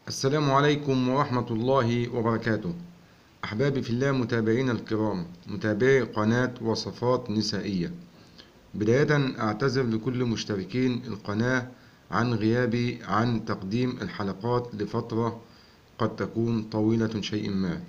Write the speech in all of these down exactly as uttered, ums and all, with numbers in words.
السلام عليكم ورحمة الله وبركاته. أحبابي في الله، متابعين الكرام، متابعي قناة وصفات نسائية. بداية أعتذر لكل مشتركين القناة عن غيابي عن تقديم الحلقات لفترة قد تكون طويلة شيء ما،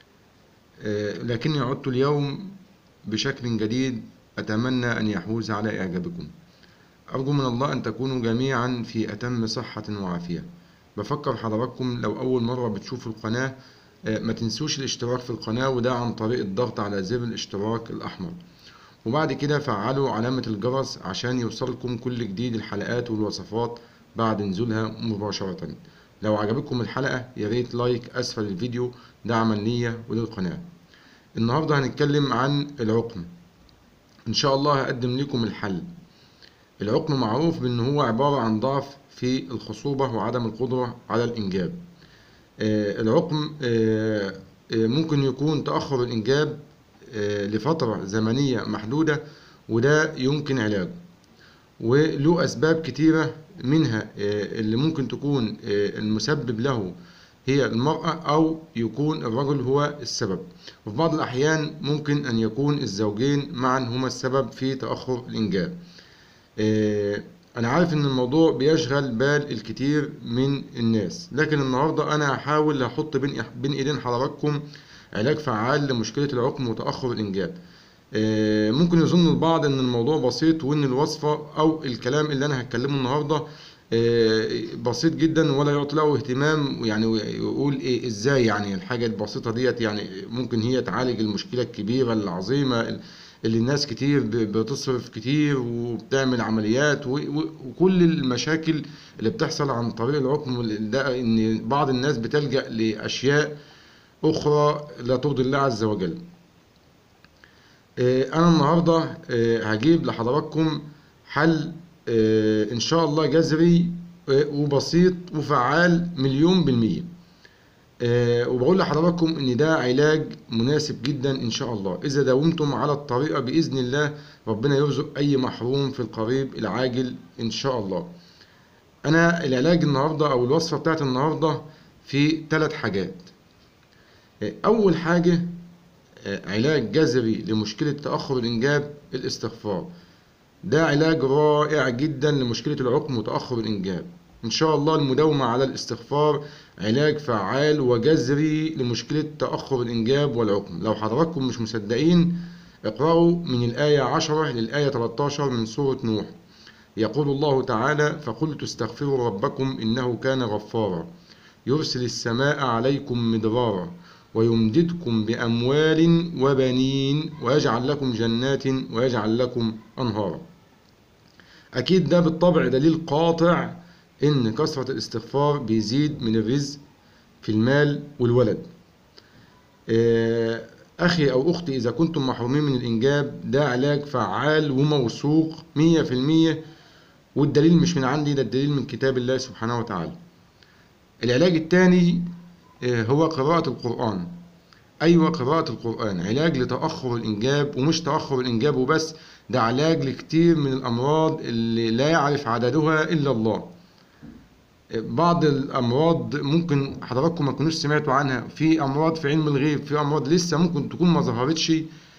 آه، لكني عدت اليوم بشكل جديد أتمنى أن يحوز على إعجابكم. أرجو من الله أن تكونوا جميعا في أتم صحة وعافية. بفكر حضراتكم لو أول مرة بتشوفوا القناة، ما تنسوش الاشتراك في القناة، وده عن طريق الضغط على زر الاشتراك الأحمر، وبعد كده فعلوا علامة الجرس عشان يوصلكم كل جديد الحلقات والوصفات بعد نزولها مباشرة. لو عجبتكم الحلقة ياريت لايك أسفل الفيديو دعما ليا وللقناة. النهاردة هنتكلم عن العقم. إن شاء الله هقدم لكم الحل. العقم معروف بأن هو عبارة عن ضعف في الخصوبة وعدم القدرة على الإنجاب. آه العقم آه آه ممكن يكون تأخر الإنجاب آه لفترة زمنية محدودة، وده يمكن علاجه، وله أسباب كتيرة، منها آه اللي ممكن تكون آه المسبب له هي المرأة، أو يكون الرجل هو السبب، وفي بعض الأحيان ممكن أن يكون الزوجين معا هما السبب في تأخر الإنجاب. أنا عارف إن الموضوع بيشغل بال الكثير من الناس، لكن النهاردة أنا هحاول أحط بين بين إيدين حضراتكم علاج فعال لمشكلة العقم وتأخر الإنجاب. ممكن يظن البعض إن الموضوع بسيط، وإن الوصفة أو الكلام اللي أنا هتكلمه النهاردة بسيط جدا ولا يعطي له اهتمام، يعني يقول إيه إزاي يعني الحاجة البسيطة ديت يعني ممكن هي تعالج المشكلة الكبيرة العظيمة اللي الناس كتير بتصرف كتير وبتعمل عمليات وكل المشاكل اللي بتحصل عن طريق العقم ده، ان بعض الناس بتلجأ لاشياء اخرى لا ترضي الله عز وجل. انا النهارده هجيب لحضراتكم حل ان شاء الله جذري وبسيط وفعال مليون بالمية. أه وبقول لحضراتكم ان ده علاج مناسب جدا ان شاء الله. اذا داومتم على الطريقة باذن الله ربنا يرزق اي محروم في القريب العاجل ان شاء الله. انا العلاج النهاردة او الوصفة بتاعت النهاردة في ثلاث حاجات. أه اول حاجة أه علاج جذري لمشكلة تأخر الانجاب، الاستغفار. ده علاج رائع جدا لمشكلة العقم وتأخر الانجاب. إن شاء الله المداومة على الاستغفار علاج فعال وجذري لمشكلة تأخر الإنجاب والعقم. لو حضراتكم مش مصدقين اقرأوا من الآية عشرة للآية ثلاثة عشر من سورة نوح. يقول الله تعالى: فقلت استغفروا ربكم إنه كان غفارا يرسل السماء عليكم مدرارا ويمددكم بأموال وبنين ويجعل لكم جنات ويجعل لكم أنهارا. أكيد ده بالطبع دليل قاطع إن كثرة الاستغفار بيزيد من الرزق في المال والولد. أخي أو أختي، إذا كنتم محرومين من الإنجاب ده علاج فعال وموثوق مية في المية، والدليل مش من عندي، ده الدليل من كتاب الله سبحانه وتعالى. العلاج الثاني هو قراءة القرآن. أيوة، قراءة القرآن علاج لتأخر الإنجاب، ومش تأخر الإنجاب وبس، ده علاج لكتير من الأمراض اللي لا يعرف عددها إلا الله. بعض الأمراض ممكن حضراتكم ما تكونوش سمعتوا عنها، في أمراض في علم الغيب، في أمراض لسه ممكن تكون ما ظهرتش،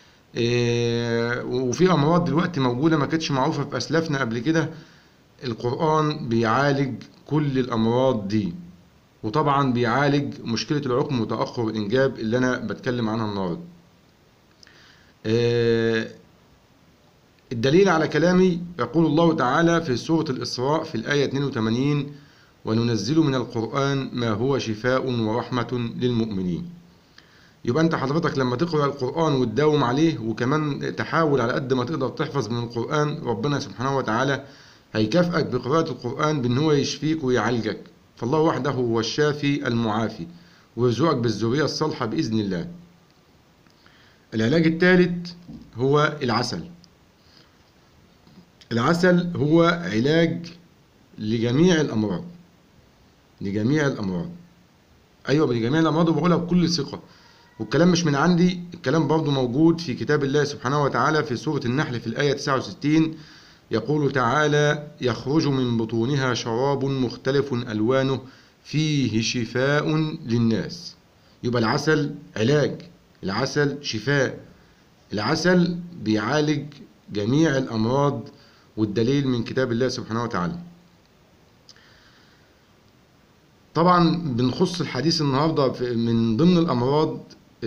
وفي أمراض دلوقتي موجودة ما كانتش معروفة في أسلافنا قبل كده. القرآن بيعالج كل الأمراض دي، وطبعا بيعالج مشكلة العقم وتأخر الإنجاب اللي أنا بتكلم عنها النهاردة. الدليل على كلامي يقول الله تعالى في سورة الإسراء في الآية اثنين وثمانين: وننزل من القرآن ما هو شفاء ورحمة للمؤمنين. يبقى أنت حضرتك لما تقرأ القرآن وتداوم عليه، وكمان تحاول على قد ما تقدر تحفظ من القرآن، ربنا سبحانه وتعالى هيكافئك بقراءة القرآن بأن هو يشفيك ويعالجك. فالله وحده هو الشافي المعافي، ويرزقك بالذرية الصالحة بإذن الله. العلاج الثالث هو العسل. العسل هو علاج لجميع الأمراض، لجميع الأمراض. أيوة، لجميع الأمراض، وبقولها بكل ثقة، والكلام مش من عندي، الكلام برضو موجود في كتاب الله سبحانه وتعالى في سورة النحل في الآية تسعة وستين. يقول تعالى: يخرج من بطونها شراب مختلف ألوانه فيه شفاء للناس. يبقى العسل علاج، العسل شفاء، العسل بيعالج جميع الأمراض، والدليل من كتاب الله سبحانه وتعالى. طبعا بنخص الحديث النهاردة من ضمن الأمراض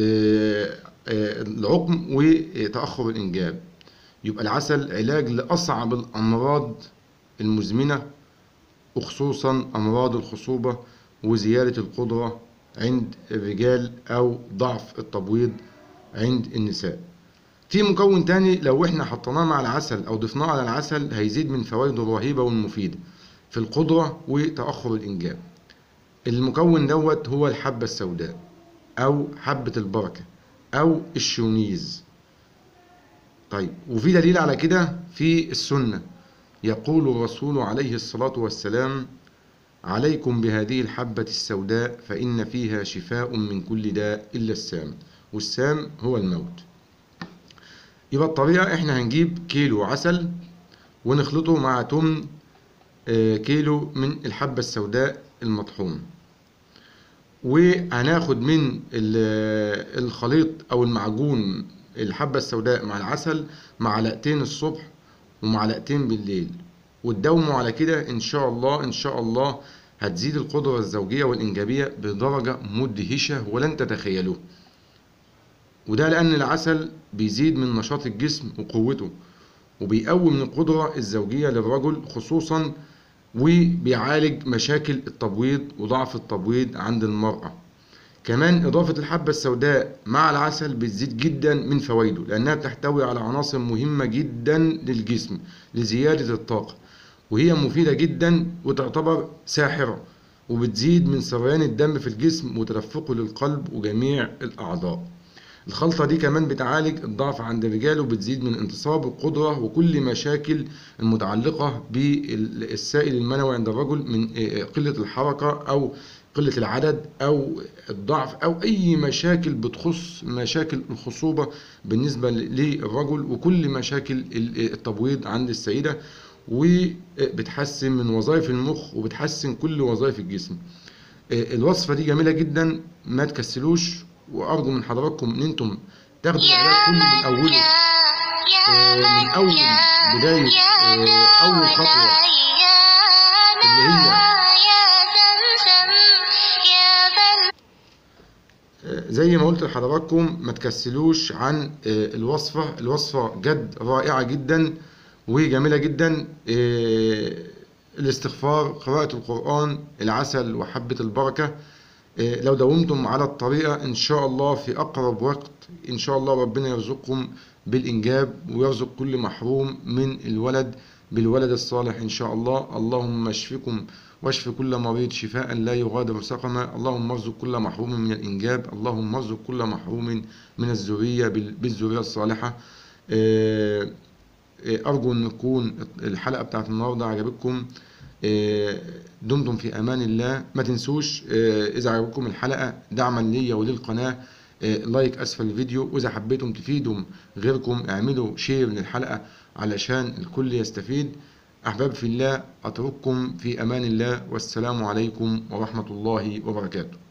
العقم وتأخر الإنجاب. يبقى العسل علاج لأصعب الأمراض المزمنة، وخصوصا أمراض الخصوبة وزيادة القدرة عند الرجال أو ضعف التبويض عند النساء. في مكون تاني لو احنا حطيناه مع العسل أو ضفناه على العسل هيزيد من فوائده الرهيبة والمفيدة في القدرة وتأخر الإنجاب. المكون دوت هو الحبة السوداء أو حبة البركة أو الشونيز. طيب، وفي دليل على كده في السنة، يقول الرسول عليه الصلاة والسلام: عليكم بهذه الحبة السوداء فإن فيها شفاء من كل داء إلا السام، والسام هو الموت. يبقى الطريقة احنا هنجيب كيلو عسل ونخلطه مع تمن كيلو من الحبة السوداء المطحون، وهناخد من الخليط أو المعجون الحبة السوداء مع العسل معلقتين الصبح ومعلقتين بالليل، وتداوموا على كده إن شاء الله إن شاء الله هتزيد القدرة الزوجية والإنجابية بدرجة مدهشة ولن تتخيلوه. وده لأن العسل بيزيد من نشاط الجسم وقوته، وبيقوي من القدرة الزوجية للرجل خصوصا، وبيعالج مشاكل التبويض وضعف التبويض عند المرأة. كمان إضافة الحبة السوداء مع العسل بتزيد جدا من فوائده، لأنها بتحتوي على عناصر مهمة جدا للجسم لزيادة الطاقة، وهي مفيدة جدا وتعتبر ساحرة، وبتزيد من سريان الدم في الجسم وتدفقه للقلب وجميع الأعضاء. الخلطة دي كمان بتعالج الضعف عند الرجال، وبتزيد من انتصاب القدرة وكل مشاكل المتعلقة بالسائل المنوي عند الرجل من قلة الحركة أو قلة العدد أو الضعف أو أي مشاكل بتخص مشاكل الخصوبة بالنسبة للرجل، وكل مشاكل التبويض عند السيدة، وبتحسن من وظائف المخ وبتحسن كل وظائف الجسم. الوصفة دي جميلة جدا، ما تكسلوش، وأرجو من حضراتكم إن أنتم تاخدوا العلاج كله من أوله، من أول بداية أول خطوة اللي هي زي ما قلت لحضراتكم ما تكسلوش عن الوصفة. الوصفة جد رائعة جدا وجميلة جدا. الاستغفار، قراءة القرآن، العسل وحبة البركة، لو داومتم على الطريقة إن شاء الله في أقرب وقت إن شاء الله ربنا يرزقكم بالإنجاب، ويرزق كل محروم من الولد بالولد الصالح إن شاء الله. اللهم اشفكم واشف كل مريض شفاء لا يغادر سقما. اللهم ارزق كل محروم من الإنجاب. اللهم ارزق كل محروم من الذرية بالذرية الصالحة. أرجو أن تكون الحلقة بتاعت النهاردة عجبتكم. دمتم في أمان الله. ما تنسوش إذا عجبتكم الحلقة دعما لي وللقناة لايك أسفل الفيديو، وإذا حبيتم تفيدوا غيركم اعملوا شير للحلقة علشان الكل يستفيد. أحباب في الله، أترككم في أمان الله، والسلام عليكم ورحمة الله وبركاته.